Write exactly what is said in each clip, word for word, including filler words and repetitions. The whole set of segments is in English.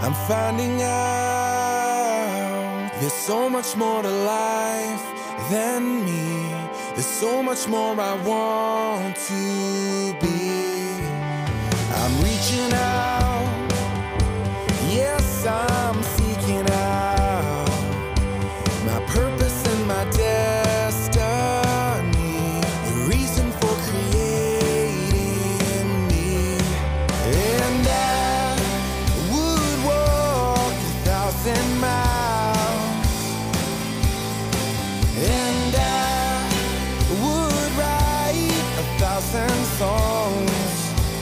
I'm finding out there's so much more to life than me. There's so much more I want to be. I'm reaching out, yes, I'm seeking out my purpose and my destiny, the reason for creating me. And I would walk a thousand miles, and I would write a thousand songs,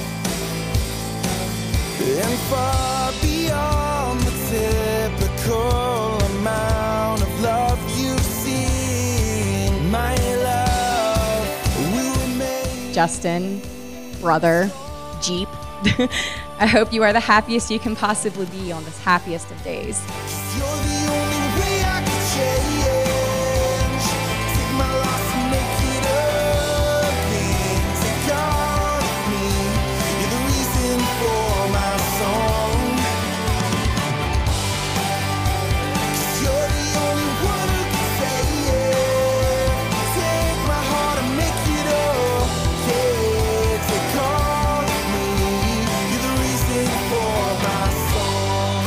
and far beyond the typical amount of love you've seen, my love will remain. Justin, brother, Jeep, I hope you are the happiest you can possibly be on this happiest of days. You're the only way I can change. Take my life and make it again. Take all of me. You're the reason for my song. You're the only one who can say it. Take my heart and make it okay. Take all of me. You're the reason for my song.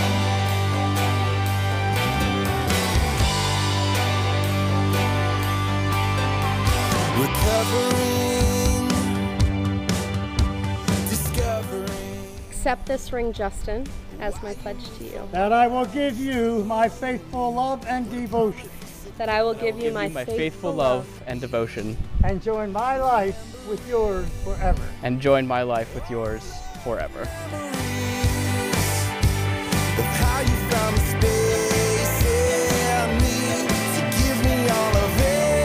Recovering, discovering. Accept this ring, Justin, as my pledge to you. That I will give you my faithful love and devotion, That I will give you Give my, you my faithful love and devotion, and join my life with yours forever. and join my life with yours forever. Of how you found the space in me to give me all of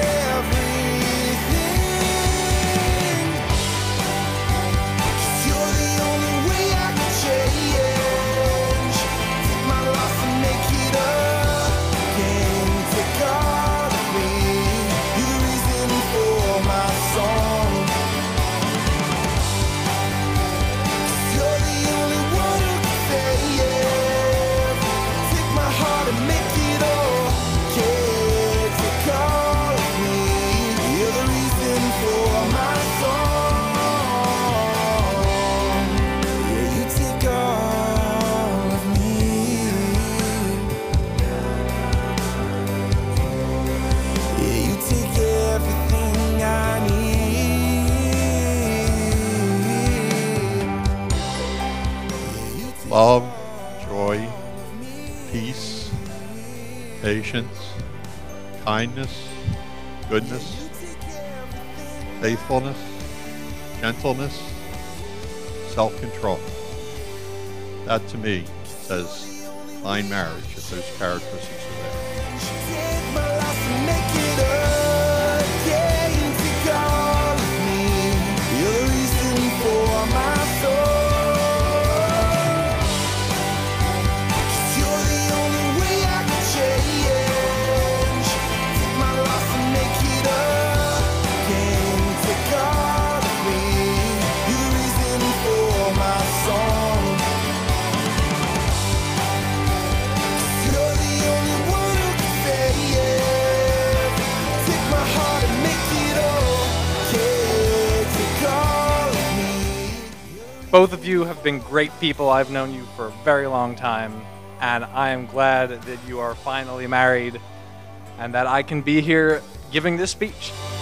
everything. 'Cause you're the only way I can change. Take my life and make it again. Take all of me. You're the reason for my song. 'Cause you're the only one who can say it. Take my heart and make it okay. Take all of me. You're the reason for my song. Yeah, you take all of me. Yeah, you take everything I need. Yeah, you take Love, joy, peace, patience, kindness, goodness, faithfulness, gentleness, self-control. That to me says fine marriage if those characteristics are there. Take my life and make it okay. Take all of me. You're the reason for my soul. 'Cause you're the only way I can change. Take my life and make it again. Take all of me. You're the reason for my song. 'Cause you're the only one who can say it. Take my heart and make it okay. Take all of me. Both of you have been great people. I've known you for a very long time, and I am glad that you are finally married and that I can be here giving this speech.